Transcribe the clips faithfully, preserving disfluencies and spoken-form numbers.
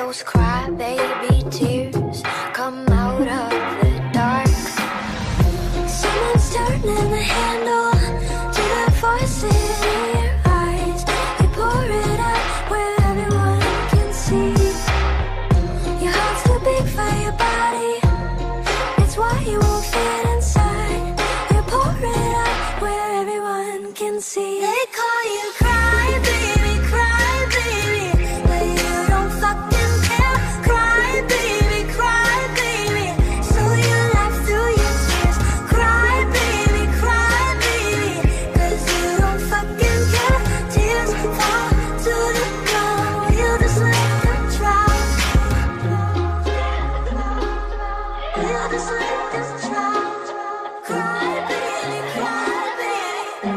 those crybaby tears come out of the dark. Someone's turning the handle to the voices in your eyes. You pour it out where everyone can see. Your heart's too big for your body, it's why you won't fit inside. You pour it out where everyone can see. They call you cry baby, cry baby, but you don't fucking care. Cry baby, cry baby, so you laugh through your tears. Cry baby, cry baby, cause you don't fucking care. Tears fall to the ground, you just let them drown. You just let them drown. Cry baby, cry baby.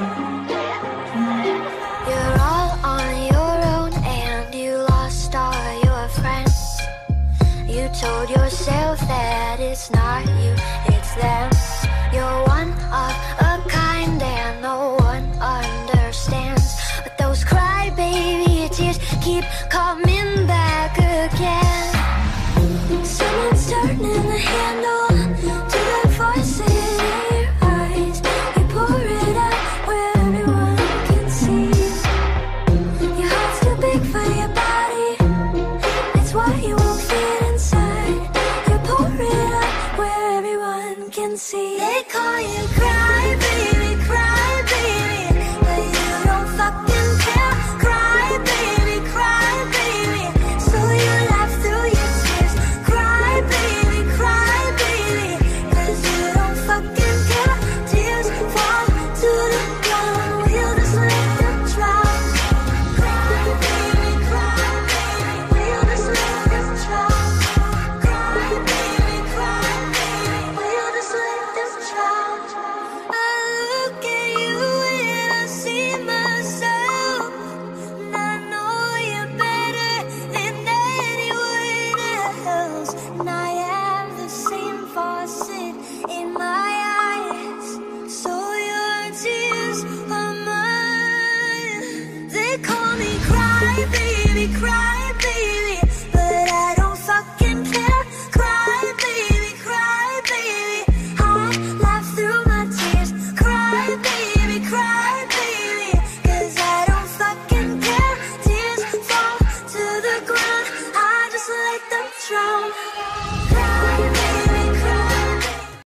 You're all on your own and you lost all your friends. You told yourself that it's not you, it's them. You're one of a kind and no one understands. But those crybaby tears keep coming back again. Someone's turning the handle to the voices in your eyes. You pour it out where everyone can see. Your heart's too big for your body, it's why you won't fit inside. You pour it out where everyone can see. They call you cry baby, cry baby, but you don't fucking care. Cry baby, cry baby, so you laugh through your tears. Cry baby, cry baby, cause you don't fucking care. Tears fall to the ground, we'll just let them drown. Cry baby, cry baby, we'll just let them drown. Cry baby, cry baby, we'll just let them drown. I look at you and I see myself, and I know you better than anyone else. And I have the same faucet in my eyes, so your tears are mine. They call me cry baby, cry baby, but I don't fucking care. Cry baby, cry baby, I laugh through my tears. Cry baby, cry baby, cause I don't fucking care. Tears fall to the ground, I just let them drown.